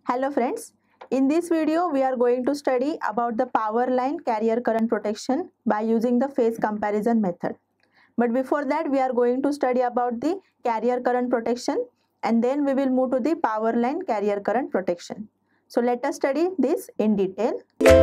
Hello friends, in this video we are going to study about the power line carrier current protection by using the phase comparison method. But before that we are going to study about the carrier current protection and then we will move to the power line carrier current protection. So let us study this in detail.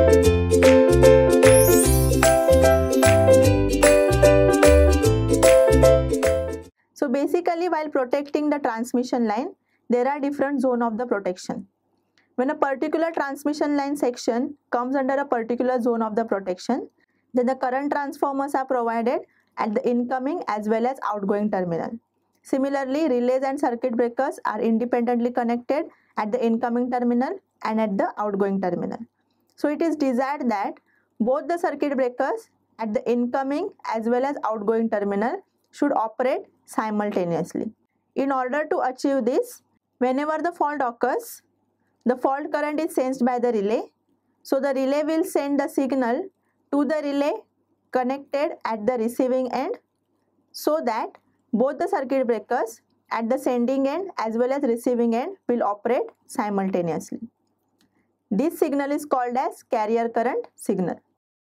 So basically while protecting the transmission line, there are different zones of the protection. When a particular transmission line section comes under a particular zone of the protection, then the current transformers are provided at the incoming as well as outgoing terminal. Similarly, relays and circuit breakers are independently connected at the incoming terminal and at the outgoing terminal. So it is desired that both the circuit breakers at the incoming as well as outgoing terminal should operate simultaneously. In order to achieve this, whenever the fault occurs, the fault current is sensed by the relay. So the relay will send the signal to the relay connected at the receiving end so that both the circuit breakers at the sending end as well as receiving end will operate simultaneously. This signal is called as carrier current signal.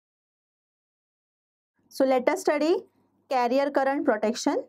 So let us study carrier current protection.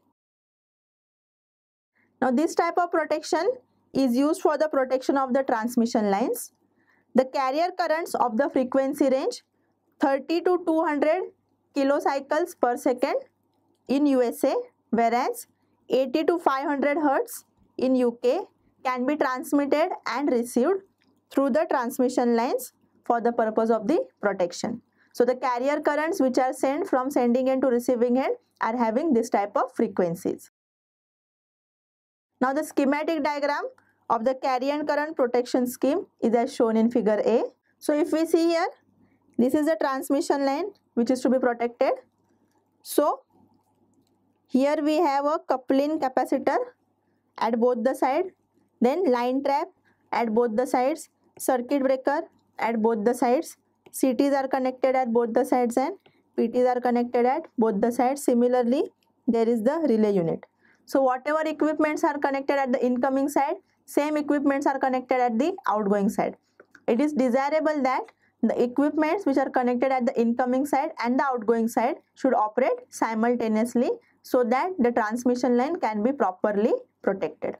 Now this type of protection is used for the protection of the transmission lines. The carrier currents of the frequency range 30 to 200 kilocycles per second in USA, whereas 80 to 500 Hz in UK can be transmitted and received through the transmission lines for the purpose of the protection. So the carrier currents which are sent from sending end to receiving end are having this type of frequencies. Now the schematic diagram of the carrier current protection scheme is as shown in figure A. So if we see here, this is the transmission line which is to be protected. So here we have a coupling capacitor at both the sides, then line trap at both the sides, circuit breaker at both the sides, CTs are connected at both the sides and PTs are connected at both the sides. Similarly, there is the relay unit. So whatever equipments are connected at the incoming side, same equipments are connected at the outgoing side. It is desirable that the equipments which are connected at the incoming side and the outgoing side should operate simultaneously so that the transmission line can be properly protected.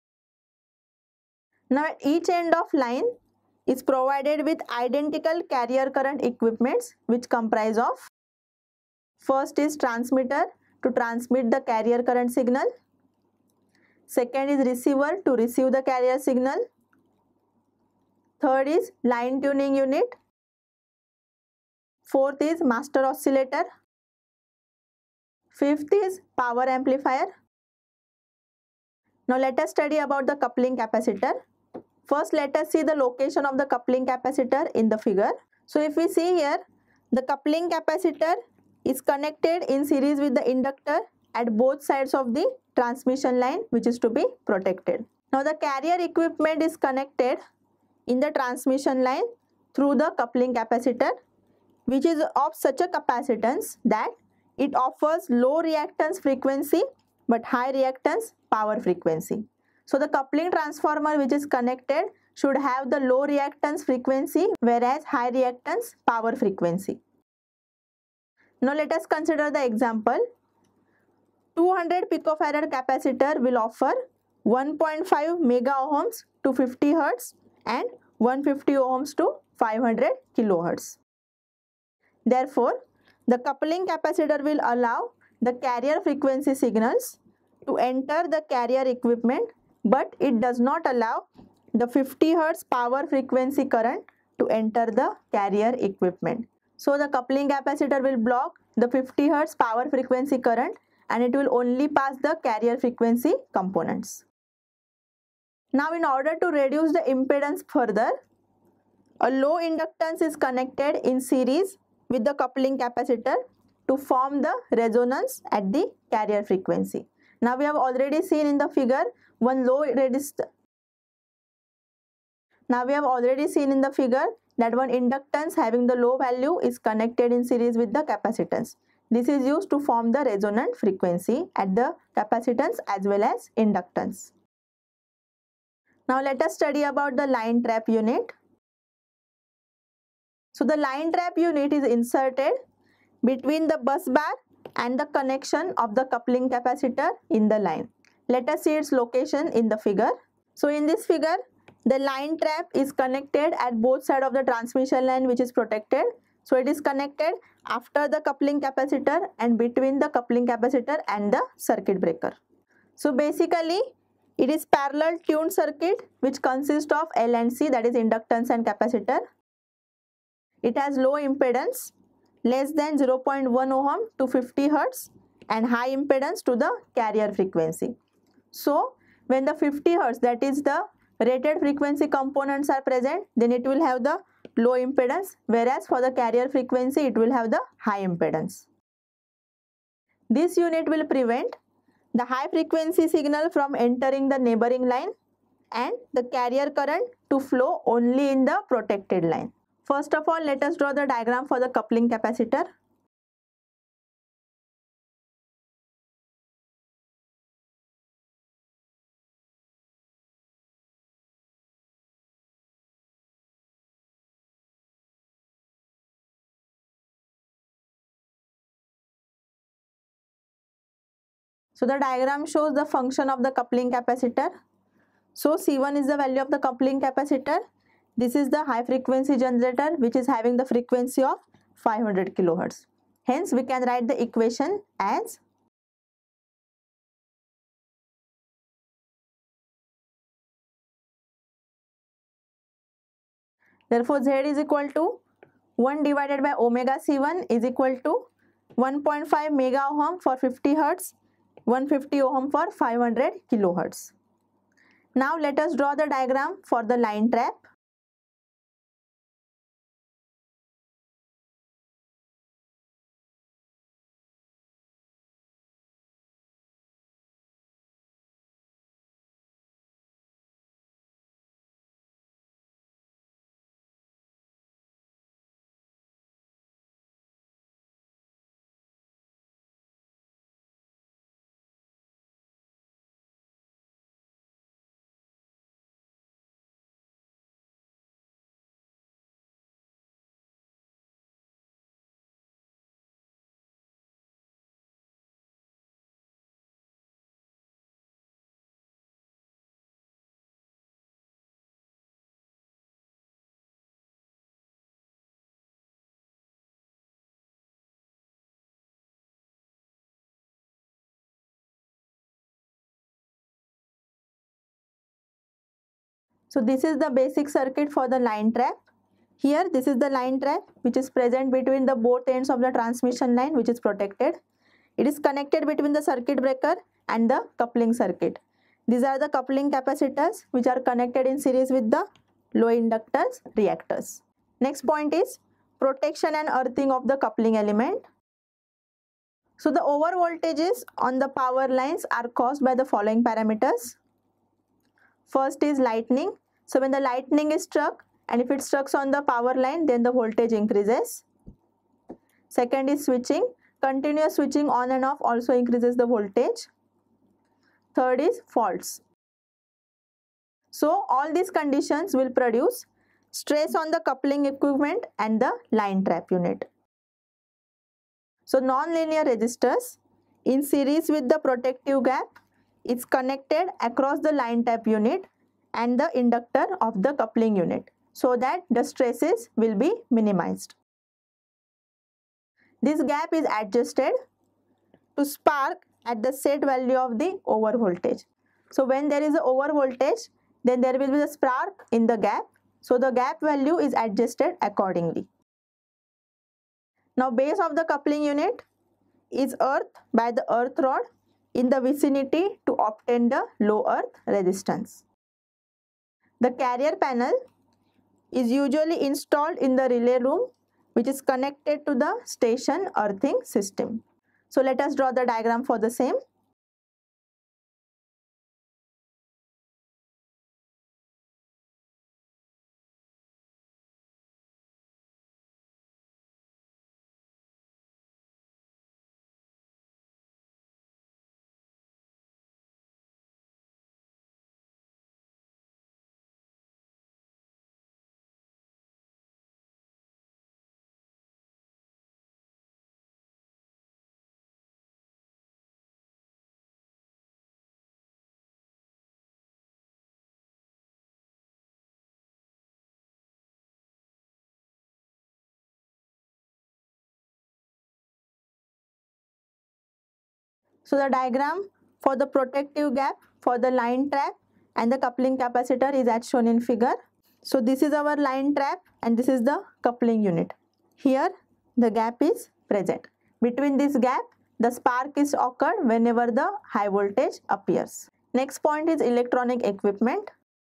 Now at each end of line is provided with identical carrier current equipments which comprise of: first is transmitter to transmit the carrier current signal, second is receiver to receive the carrier signal, third is line tuning unit, fourth is master oscillator, fifth is power amplifier. Now let us study about the coupling capacitor. First let us see the location of the coupling capacitor in the figure. So if we see here, the coupling capacitor is connected in series with the inductor at both sides of the transmission line which is to be protected. Now the carrier equipment is connected in the transmission line through the coupling capacitor, which is of such a capacitance that it offers low reactance frequency but high reactance power frequency. So the coupling transformer which is connected should have the low reactance frequency whereas high reactance power frequency. Now let us consider the example. 200 picofarad capacitor will offer 1.5 mega ohms to 50 Hz and 150 ohms to 500 kilohertz. Therefore, the coupling capacitor will allow the carrier frequency signals to enter the carrier equipment, but it does not allow the 50 Hz power frequency current to enter the carrier equipment. So the coupling capacitor will block the 50 Hz power frequency current and it will only pass the carrier frequency components. Now in order to reduce the impedance further, a low inductance is connected in series with the coupling capacitor to form the resonance at the carrier frequency. Now we have already seen in the figure one low resistor. Now we have already seen in the figure that one inductance having the low value is connected in series with the capacitance. This is used to form the resonant frequency at the capacitance as well as inductance. Now let us study about the line trap unit. So the line trap unit is inserted between the bus bar and the connection of the coupling capacitor in the line. Let us see its location in the figure. So in this figure, the line trap is connected at both sides of the transmission line, which is protected. So it is connected after the coupling capacitor and between the coupling capacitor and the circuit breaker. So basically, it is parallel tuned circuit which consists of L and C, that is inductance and capacitor. It has low impedance, less than 0.1 ohm to 50 Hz and high impedance to the carrier frequency. So when the 50 Hz, that is the rated frequency components are present, then it will have the low impedance, whereas for the carrier frequency it will have the high impedance. This unit will prevent the high frequency signal from entering the neighboring line and the carrier current to flow only in the protected line. First of all, let us draw the diagram for the coupling capacitor. So the diagram shows the function of the coupling capacitor. So C1 is the value of the coupling capacitor. This is the high frequency generator which is having the frequency of 500 kHz. Hence we can write the equation as therefore Z is equal to 1 divided by omega C1 is equal to 1.5 mega ohm for 50 Hz, 150 ohm for 500 kHz. Now let us draw the diagram for the line trap. So this is the basic circuit for the line trap. Here this is the line trap which is present between the both ends of the transmission line, which is protected. It is connected between the circuit breaker and the coupling circuit. These are the coupling capacitors which are connected in series with the low inductance reactors. Next point is protection and earthing of the coupling element. So the over voltages on the power lines are caused by the following parameters. First is lightning. So when the lightning is struck and if it strikes on the power line, then the voltage increases. Second is switching. Continuous switching on and off also increases the voltage. Third is faults. So all these conditions will produce stress on the coupling equipment and the line trap unit. So non-linear resistors in series with the protective gap is connected across the line trap unit and the inductor of the coupling unit so that the stresses will be minimized. This gap is adjusted to spark at the set value of the over voltage. So when there is a over voltage, then there will be a spark in the gap. So the gap value is adjusted accordingly. Now base of the coupling unit is earthed by the earth rod in the vicinity to obtain the low earth resistance. The carrier panel is usually installed in the relay room, which is connected to the station earthing system. So let us draw the diagram for the same. So the diagram for the protective gap for the line trap and the coupling capacitor is as shown in figure. So this is our line trap and this is the coupling unit. Here the gap is present. Between this gap, the spark is occurred whenever the high voltage appears. Next point is electronic equipment.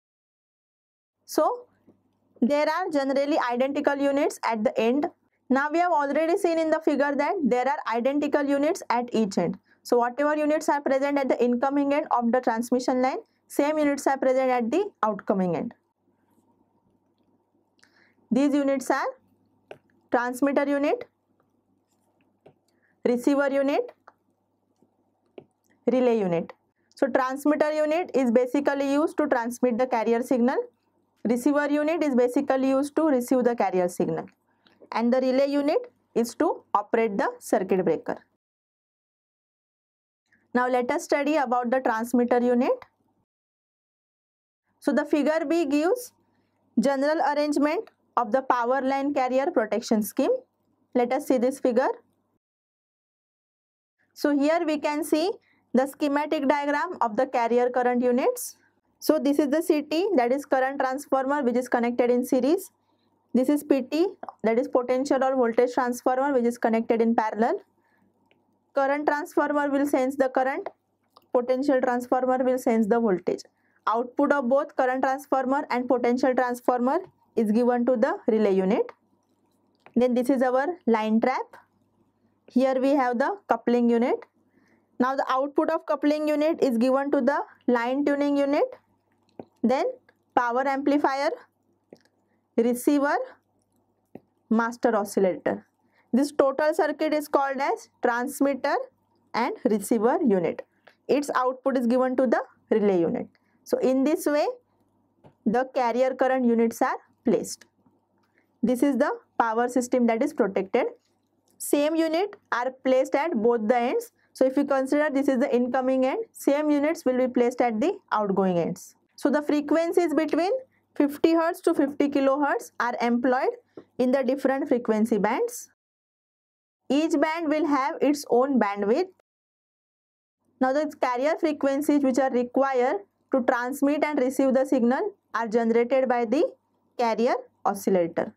So there are generally identical units at the end. Now we have already seen in the figure that there are identical units at each end. So whatever units are present at the incoming end of the transmission line, same units are present at the outgoing end. These units are transmitter unit, receiver unit, relay unit. So transmitter unit is basically used to transmit the carrier signal. Receiver unit is basically used to receive the carrier signal. And the relay unit is to operate the circuit breaker. Now let us study about the transmitter unit. So the figure B gives general arrangement of the power line carrier protection scheme. Let us see this figure. So here we can see the schematic diagram of the carrier current units. So this is the CT, that is current transformer, which is connected in series. This is PT, that is potential or voltage transformer, which is connected in parallel. Current transformer will sense the current, potential transformer will sense the voltage. Output of both current transformer and potential transformer is given to the relay unit. Then this is our line trap. Here we have the coupling unit. Now the output of coupling unit is given to the line tuning unit, then power amplifier, receiver, master oscillator. This total circuit is called as transmitter and receiver unit. Its output is given to the relay unit. So in this way, the carrier current units are placed. This is the power system that is protected. Same unit are placed at both the ends. So if you consider this is the incoming end, same units will be placed at the outgoing ends. So the frequencies between 50 Hz to 50 kHz are employed in the different frequency bands. Each band will have its own bandwidth. Now the carrier frequencies which are required to transmit and receive the signal are generated by the carrier oscillator.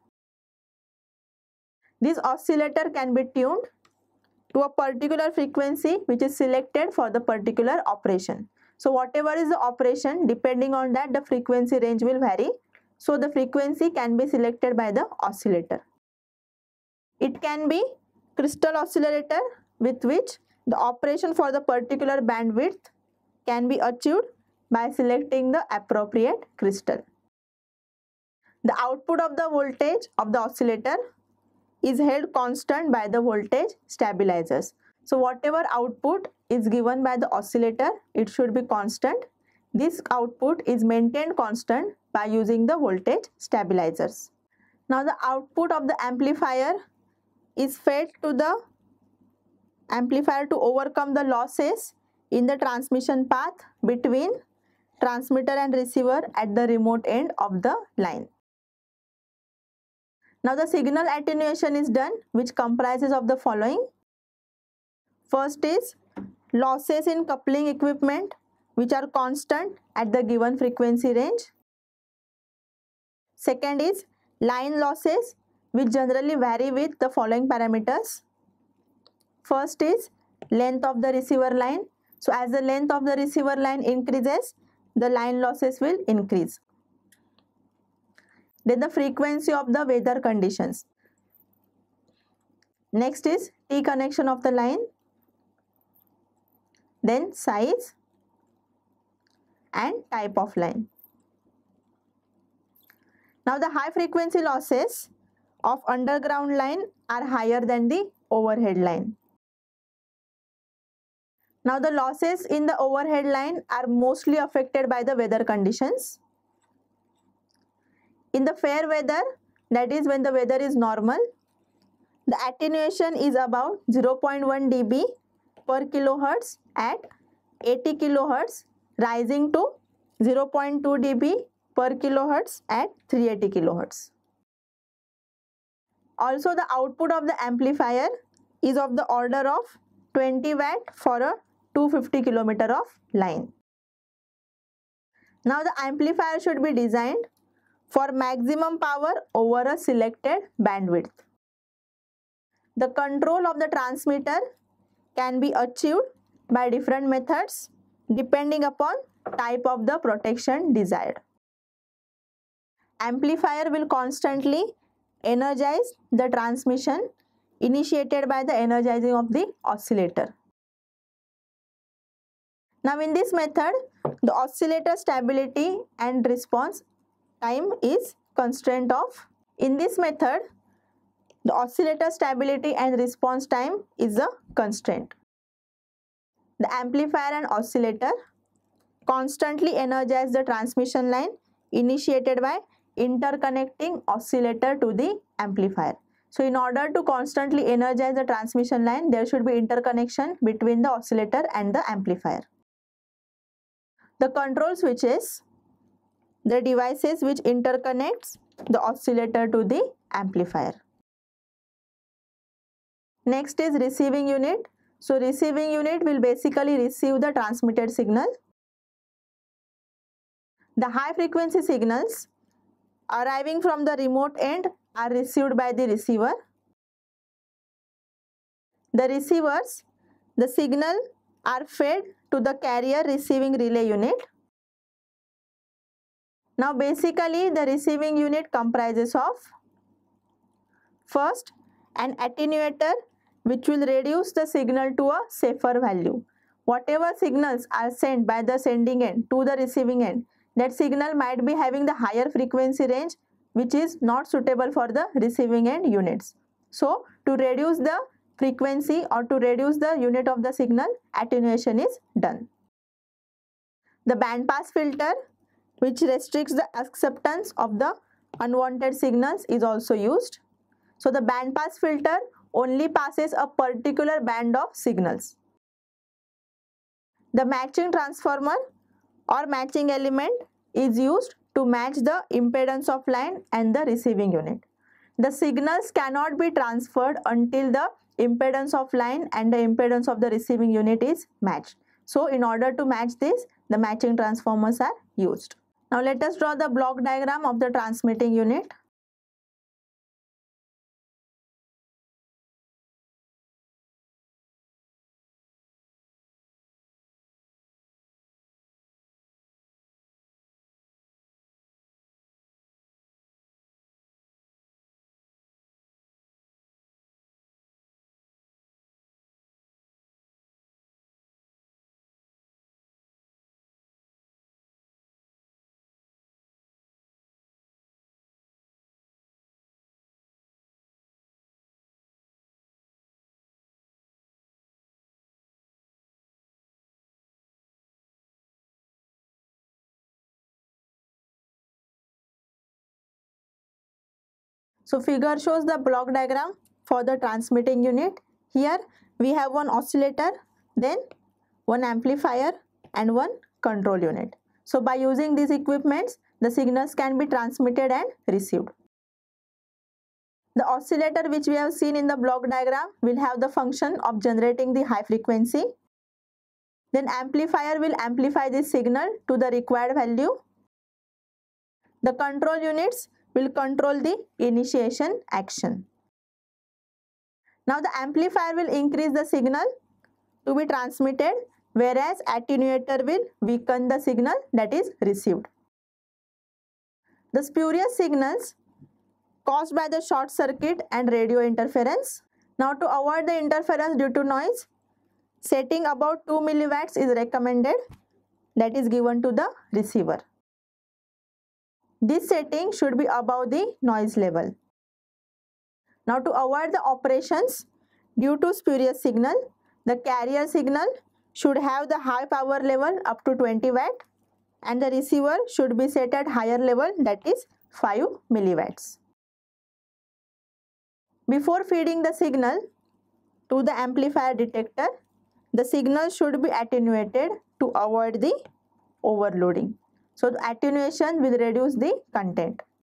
This oscillator can be tuned to a particular frequency which is selected for the particular operation. So whatever is the operation, depending on that the frequency range will vary. So the frequency can be selected by the oscillator. It can be crystal oscillator, with which the operation for the particular bandwidth can be achieved by selecting the appropriate crystal. The output of the voltage of the oscillator is held constant by the voltage stabilizers. So whatever output is given by the oscillator, it should be constant. This output is maintained constant by using the voltage stabilizers. Now the output of the amplifier is fed to the amplifier to overcome the losses in the transmission path between transmitter and receiver at the remote end of the line. Now the signal attenuation is done, which comprises of the following. First is losses in coupling equipment which are constant at the given frequency range. Second is line losses which generally vary with the following parameters. First is length of the receiver line. So as the length of the receiver line increases, the line losses will increase. Then the frequency of the weather conditions. Next is T connection of the line. Then size and type of line. Now the high frequency losses of underground line are higher than the overhead line. Now the losses in the overhead line are mostly affected by the weather conditions. In the fair weather, that is when the weather is normal, the attenuation is about 0.1 dB per kilohertz at 80 kilohertz, rising to 0.2 dB per kilohertz at 380 kilohertz. Also, the output of the amplifier is of the order of 20 watt for a 250 km of line. Now the amplifier should be designed for maximum power over a selected bandwidth. The control of the transmitter can be achieved by different methods depending upon type of the protection desired. Amplifier will constantly energize the transmission initiated by the energizing of the oscillator. Now in this method, the oscillator stability and response time is constraint of. In this method, the oscillator stability and response time is a constraint. The amplifier and oscillator constantly energize the transmission line initiated by interconnecting oscillator to the amplifier. So in order to constantly energize the transmission line, there should be interconnection between the oscillator and the amplifier. The control switches, the devices which interconnects the oscillator to the amplifier. Next is receiving unit. So receiving unit will basically receive the transmitted signal. The high frequency signals arriving from the remote end are received by the receiver. The receivers, the signal are fed to the carrier receiving relay unit. Now basically the receiving unit comprises of first an attenuator which will reduce the signal to a safer value. Whatever signals are sent by the sending end to the receiving end, that signal might be having the higher frequency range which is not suitable for the receiving end units. So to reduce the frequency or to reduce the unit of the signal, attenuation is done. The band pass filter which restricts the acceptance of the unwanted signals is also used. So the band pass filter only passes a particular band of signals. The matching transformer or matching element is used to match the impedance of line and the receiving unit. The signals cannot be transferred until the impedance of line and the impedance of the receiving unit is matched. So in order to match this, the matching transformers are used. Now let us draw the block diagram of the transmitting unit. So figure shows the block diagram for the transmitting unit. Here we have one oscillator, then one amplifier and one control unit. So by using these equipments, the signals can be transmitted and received. The oscillator which we have seen in the block diagram will have the function of generating the high frequency. Then amplifier will amplify this signal to the required value. The control units will control the initiation action. Now the amplifier will increase the signal to be transmitted, whereas attenuator will weaken the signal that is received. The spurious signals caused by the short circuit and radio interference. Now to avoid the interference due to noise, setting about 2 milliwatts is recommended, that is given to the receiver. This setting should be above the noise level. Now to avoid the operations due to spurious signal, the carrier signal should have the high power level up to 20 watt and the receiver should be set at higher level, that is 5 milliwatts. Before feeding the signal to the amplifier detector, the signal should be attenuated to avoid the overloading. So the attenuation will reduce the content.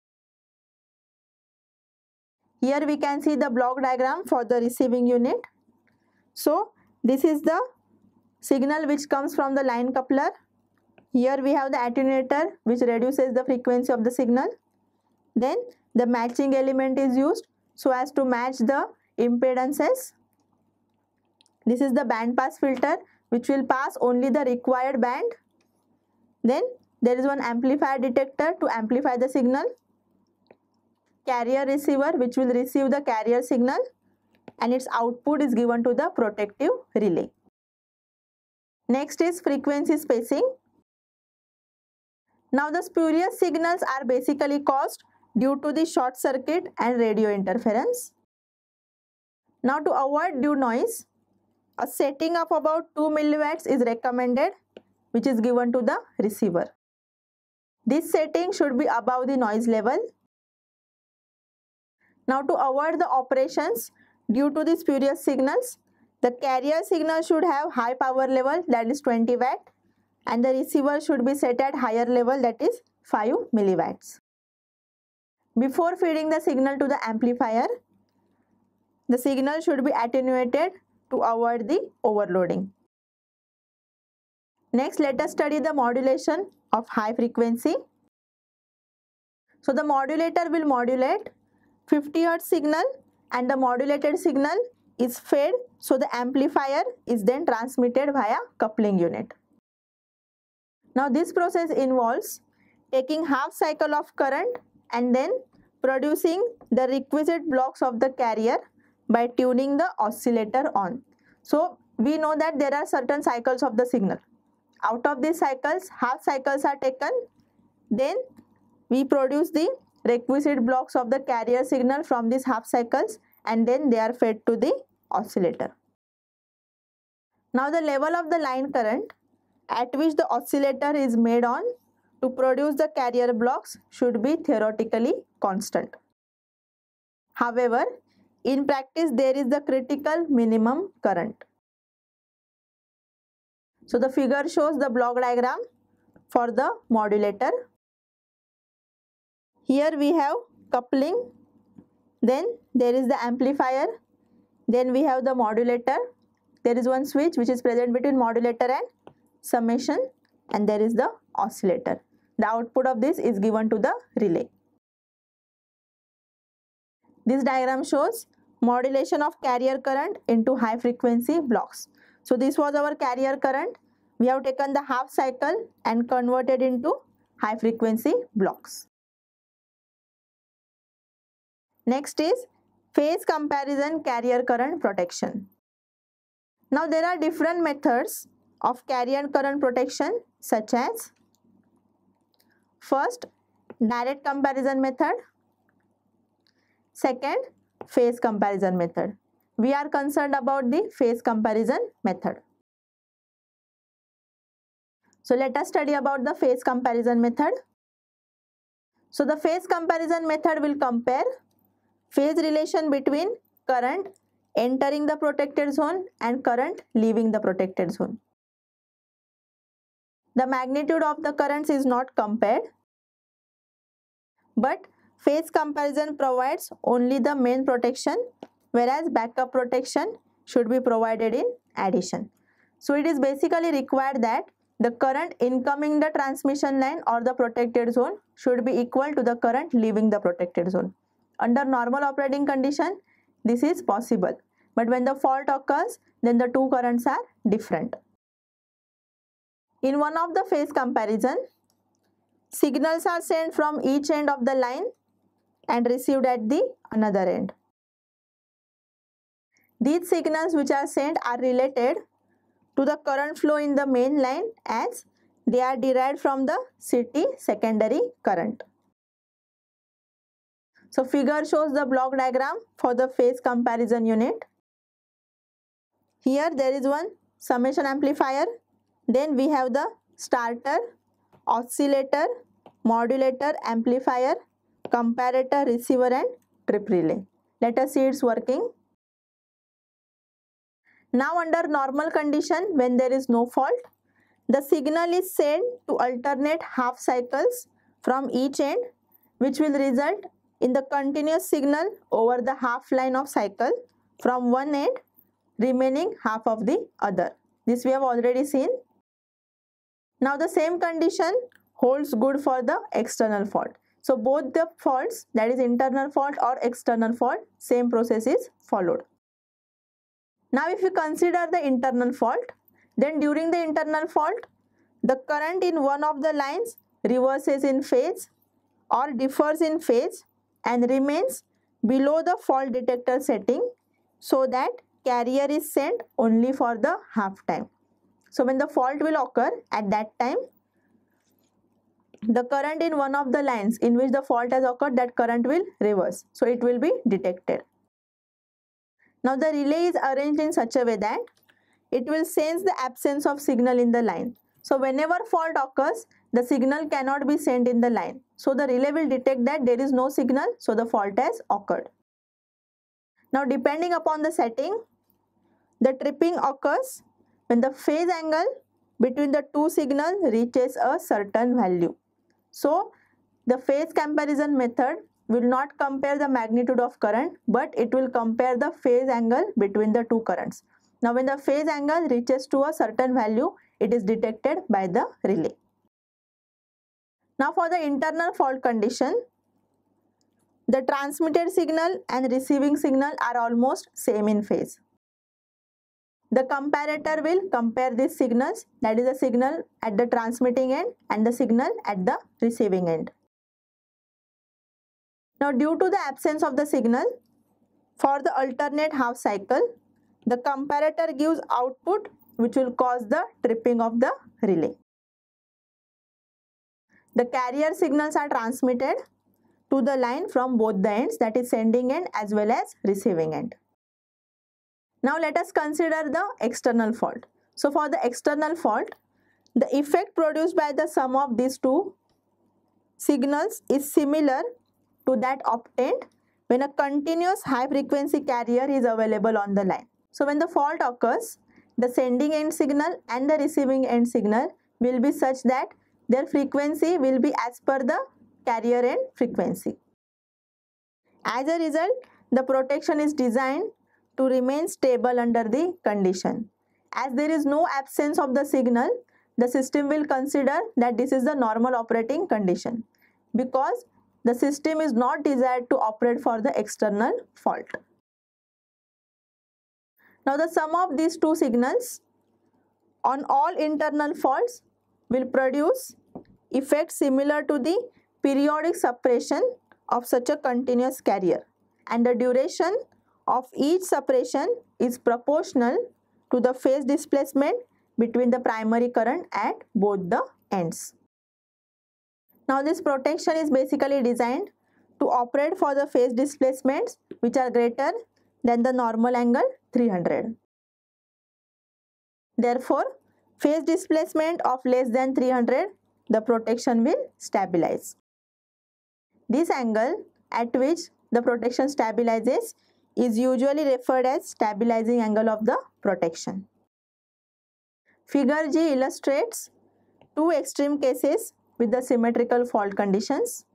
Here we can see the block diagram for the receiving unit. So this is the signal which comes from the line coupler. Here we have the attenuator which reduces the frequency of the signal. Then the matching element is used so as to match the impedances. This is the band pass filter which will pass only the required band. Then there is one amplifier detector to amplify the signal. Carrier receiver which will receive the carrier signal and its output is given to the protective relay. Next is frequency spacing. Now the spurious signals are basically caused due to the short circuit and radio interference. Now to avoid due noise, a setting of about 2 milliwatts is recommended, which is given to the receiver. This setting should be above the noise level. Now to avoid the operations due to the spurious signals, the carrier signal should have high power level, that is 20 watt, and the receiver should be set at higher level, that is 5 milliwatts. Before feeding the signal to the amplifier, the signal should be attenuated to avoid the overloading. Next, let us study the modulation of high frequency. So the modulator will modulate 50 Hz signal and the modulated signal is fed, so the amplifier is then transmitted via coupling unit. Now this process involves taking half cycle of current and then producing the requisite blocks of the carrier by tuning the oscillator on. So we know that there are certain cycles of the signal. Out of these cycles, half cycles are taken. Then we produce the requisite blocks of the carrier signal from these half cycles and then they are fed to the oscillator. Now the level of the line current at which the oscillator is made on to produce the carrier blocks should be theoretically constant. However, in practice there is the critical minimum current. So the figure shows the block diagram for the modulator. Here we have coupling, then there is the amplifier, then we have the modulator. There is one switch which is present between modulator and summation, and there is the oscillator. The output of this is given to the relay. This diagram shows modulation of carrier current into high frequency blocks. So this was our carrier current. We have taken the half cycle and converted into high frequency blocks. Next is phase comparison carrier current protection. Now there are different methods of carrier current protection, such as first, direct comparison method. Second, phase comparison method. We are concerned about the phase comparison method. So let us study about the phase comparison method. So the phase comparison method will compare phase relation between current entering the protected zone and current leaving the protected zone. The magnitude of the currents is not compared, but phase comparison provides only the main protection, whereas backup protection should be provided in addition. So it is basically required that the current incoming the transmission line or the protected zone should be equal to the current leaving the protected zone. Under normal operating condition, this is possible, but when the fault occurs, then the two currents are different. In one of the phase comparison, signals are sent from each end of the line and received at the another end. These signals which are sent are related to the current flow in the main line as they are derived from the CT secondary current. So figure shows the block diagram for the phase comparison unit. Here there is one summation amplifier, then we have the starter, oscillator, modulator, amplifier, comparator, receiver and trip relay. Let us see its working. Now under normal condition, when there is no fault, the signal is sent to alternate half cycles from each end, which will result in the continuous signal over the half line of cycle from one end, remaining half of the other. This we have already seen. Now the same condition holds good for the external fault. So both the faults, that is internal fault or external fault, same process is followed. Now if you consider the internal fault, then during the internal fault, the current in one of the lines reverses in phase or differs in phase and remains below the fault detector setting, so that carrier is sent only for the half time. So when the fault will occur, at that time, the current in one of the lines in which the fault has occurred, that current will reverse. So it will be detected. Now the relay is arranged in such a way that it will sense the absence of signal in the line. So whenever fault occurs, the signal cannot be sent in the line. So the relay will detect that there is no signal, so the fault has occurred. Now depending upon the setting, the tripping occurs when the phase angle between the two signals reaches a certain value. So the phase comparison method will not compare the magnitude of current, but it will compare the phase angle between the two currents. Now when the phase angle reaches to a certain value, it is detected by the relay. Now for the internal fault condition, the transmitted signal and receiving signal are almost same in phase. The comparator will compare these signals, that is the signal at the transmitting end and the signal at the receiving end. Now due to the absence of the signal, for the alternate half cycle, the comparator gives output which will cause the tripping of the relay. The carrier signals are transmitted to the line from both the ends, that is sending end as well as receiving end. Now let us consider the external fault. So for the external fault, the effect produced by the sum of these two signals is similar to that obtained when a continuous high frequency carrier is available on the line. So when the fault occurs, the sending end signal and the receiving end signal will be such that their frequency will be as per the carrier end frequency. As a result, the protection is designed to remain stable under the condition. As there is no absence of the signal, the system will consider that this is the normal operating condition, because the system is not desired to operate for the external fault. Now the sum of these two signals on all internal faults will produce effect similar to the periodic suppression of such a continuous carrier, and the duration of each suppression is proportional to the phase displacement between the primary current at both the ends. Now this protection is basically designed to operate for the phase displacements which are greater than the normal angle 300. Therefore, phase displacement of less than 300, the protection will stabilize. This angle at which the protection stabilizes is usually referred as stabilizing angle of the protection. Figure G illustrates two extreme cases with the symmetrical fault conditions.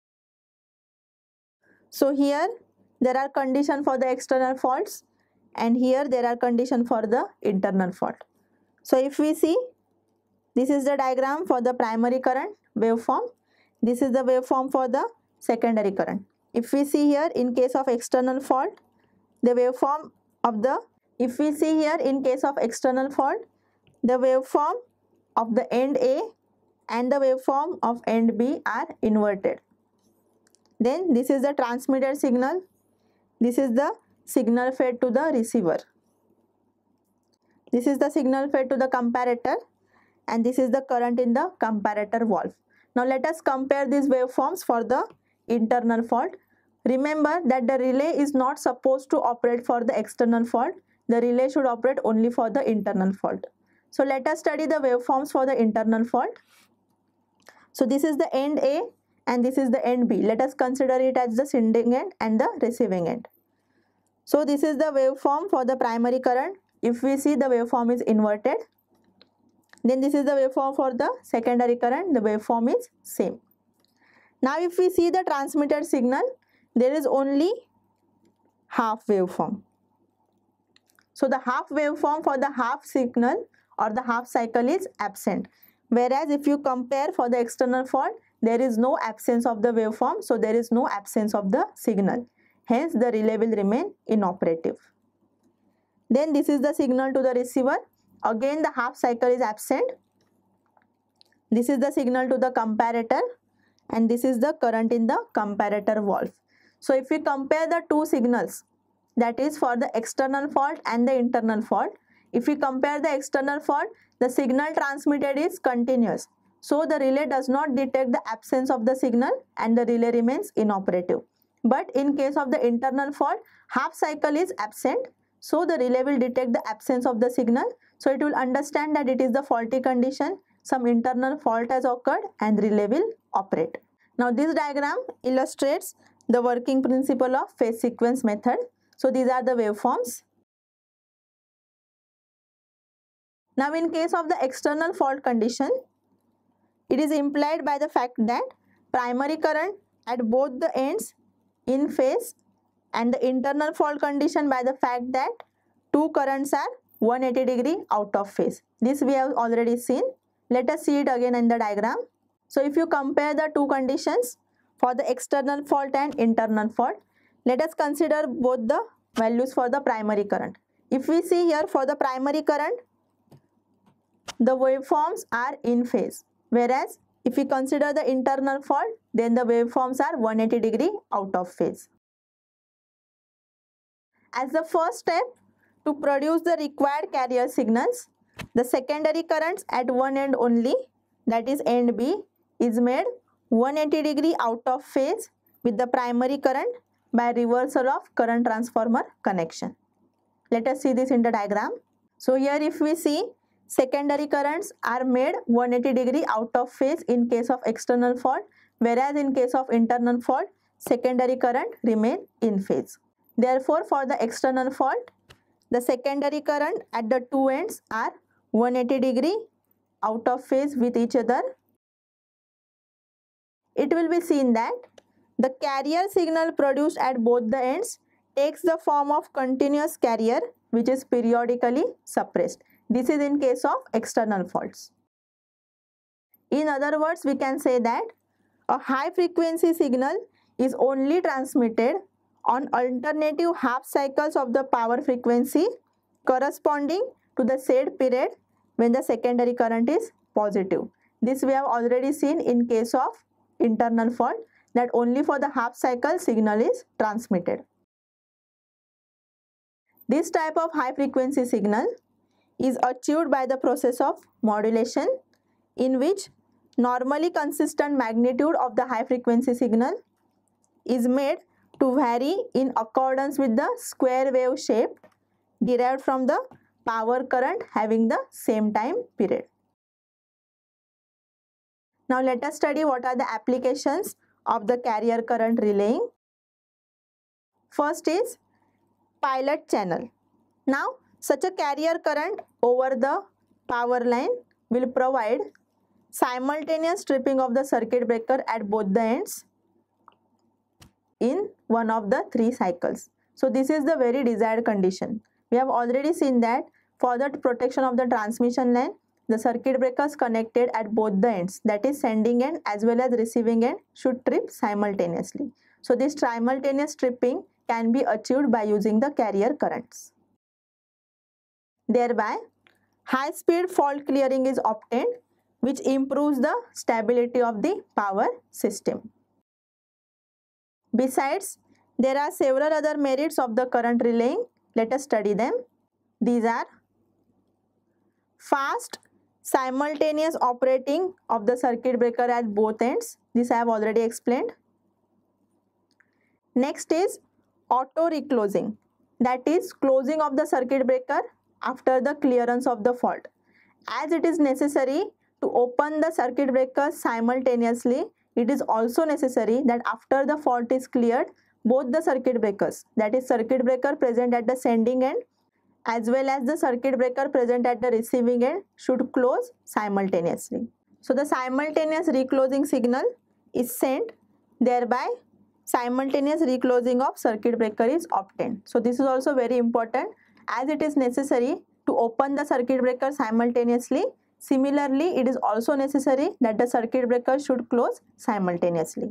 So here there are conditions for the external faults, and here there are conditions for the internal fault. So if we see, this is the diagram for the primary current waveform. This is the waveform for the secondary current. If we see here, in case of external fault, the waveform of the, if we see here in case of external fault, the waveform of the end A and the waveform of end B are inverted. Then this is the transmitted signal. This is the signal fed to the receiver. This is the signal fed to the comparator, and this is the current in the comparator valve. Now let us compare these waveforms for the internal fault. Remember that the relay is not supposed to operate for the external fault. The relay should operate only for the internal fault. So let us study the waveforms for the internal fault. So this is the end A and this is the end B. Let us consider it as the sending end and the receiving end. So this is the waveform for the primary current. If we see, the waveform is inverted. Then this is the waveform for the secondary current. The waveform is same. Now if we see the transmitted signal, there is only half waveform. So the half waveform for the half signal or the half cycle is absent. Whereas if you compare for the external fault, there is no absence of the waveform, so there is no absence of the signal. Hence the relay will remain inoperative. Then this is the signal to the receiver. Again the half cycle is absent. This is the signal to the comparator, and this is the current in the comparator valve. So if we compare the two signals, that is for the external fault and the internal fault, if we compare the external fault, the signal transmitted is continuous. So the relay does not detect the absence of the signal and the relay remains inoperative. But in case of the internal fault, half cycle is absent. So the relay will detect the absence of the signal. So it will understand that it is the faulty condition, some internal fault has occurred, and relay will operate. Now this diagram illustrates the working principle of phase sequence method. So these are the waveforms. Now in case of the external fault condition, it is implied by the fact that primary current at both the ends in phase, and the internal fault condition by the fact that two currents are 180 degree out of phase. This we have already seen. Let us see it again in the diagram. So if you compare the two conditions for the external fault and internal fault, let us consider both the values for the primary current. If we see here for the primary current, the waveforms are in phase. Whereas if we consider the internal fault, then the waveforms are 180 degree out of phase. As the first step to produce the required carrier signals, the secondary currents at one end only, that is end B, is made 180 degree out of phase with the primary current by reversal of current transformer connection. Let us see this in the diagram. So here if we see, secondary currents are made 180 degree out of phase in case of external fault, whereas in case of internal fault, secondary current remain in phase. Therefore, for the external fault, the secondary current at the two ends are 180 degree out of phase with each other. It will be seen that the carrier signal produced at both the ends takes the form of continuous carrier which is periodically suppressed. This is in case of external faults. In other words, we can say that a high frequency signal is only transmitted on alternative half cycles of the power frequency corresponding to the said period when the secondary current is positive. This we have already seen in case of internal fault, that only for the half cycle signal is transmitted. This type of high frequency signal is achieved by the process of modulation, in which normally consistent magnitude of the high frequency signal is made to vary in accordance with the square wave shape derived from the power current having the same time period. Now let us study what are the applications of the carrier current relaying. First is pilot channel. Now such a carrier current over the power line will provide simultaneous tripping of the circuit breaker at both the ends in one of the three cycles. So this is the very desired condition. We have already seen that for the protection of the transmission line, the circuit breakers connected at both the ends, that is sending end as well as receiving end, should trip simultaneously. So this simultaneous tripping can be achieved by using the carrier currents. Thereby, high speed fault clearing is obtained, which improves the stability of the power system. Besides, there are several other merits of the current relaying. Let us study them. These are fast simultaneous operating of the circuit breaker at both ends. This I have already explained. Next is auto reclosing, that is closing of the circuit breaker after the clearance of the fault. As it is necessary to open the circuit breaker simultaneously, it is also necessary that after the fault is cleared, both the circuit breakers, that is circuit breaker present at the sending end as well as the circuit breaker present at the receiving end, should close simultaneously. So the simultaneous reclosing signal is sent, thereby simultaneous reclosing of circuit breaker is obtained. So this is also very important, as it is necessary to open the circuit breaker simultaneously. Similarly, it is also necessary that the circuit breaker should close simultaneously.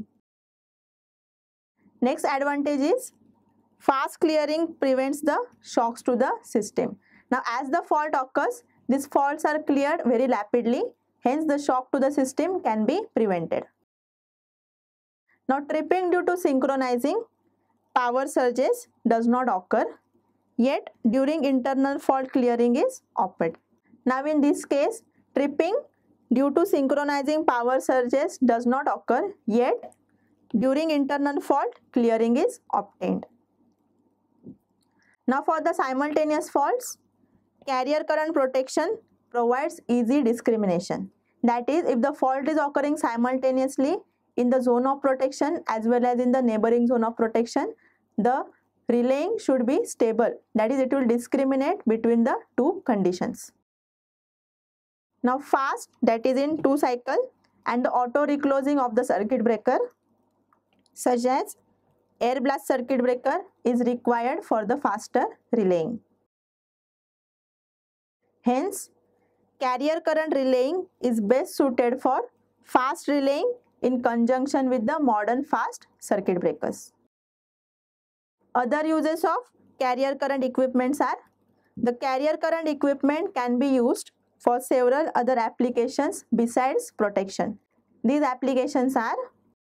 Next advantage is fast clearing prevents the shocks to the system. Now, as the fault occurs, these faults are cleared very rapidly. Hence, the shock to the system can be prevented. Now, tripping due to synchronizing power surges does not occur, yet during internal fault clearing is opted. Now, in this case, tripping due to synchronizing power surges does not occur, yet during internal fault clearing is obtained. Now, for the simultaneous faults, carrier current protection provides easy discrimination. That is, if the fault is occurring simultaneously in the zone of protection as well as in the neighboring zone of protection, the relaying should be stable. That is, it will discriminate between the two conditions. Now, fast, that is in 2 cycle, and the auto reclosing of the circuit breaker, such as air blast circuit breaker, is required for the faster relaying. Hence, carrier current relaying is best suited for fast relaying in conjunction with the modern fast circuit breakers. Other uses of carrier current equipments are: the carrier current equipment can be used for several other applications besides protection. These applications are: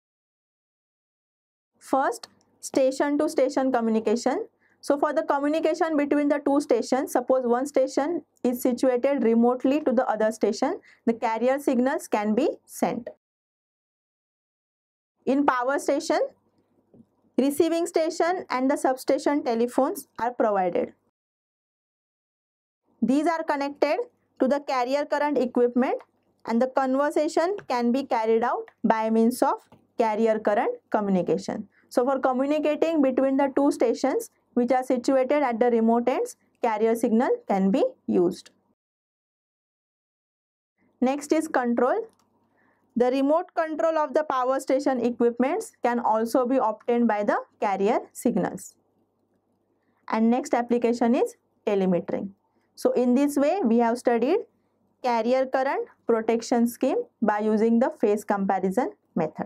first, station to station communication. So, for the communication between the two stations, suppose one station is situated remotely to the other station, the carrier signals can be sent. In power station, receiving station and the substation telephones are provided. These are connected to the carrier current equipment and the conversation can be carried out by means of carrier current communication. So, for communicating between the two stations which are situated at the remote ends, carrier signal can be used. Next is control. The remote control of the power station equipments can also be obtained by the carrier signals. And next application is telemetering. So, in this way, we have studied carrier current protection scheme by using the phase comparison method.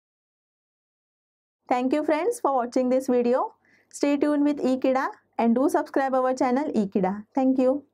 Thank you friends for watching this video. Stay tuned with eKIDA and do subscribe our channel eKIDA. Thank you.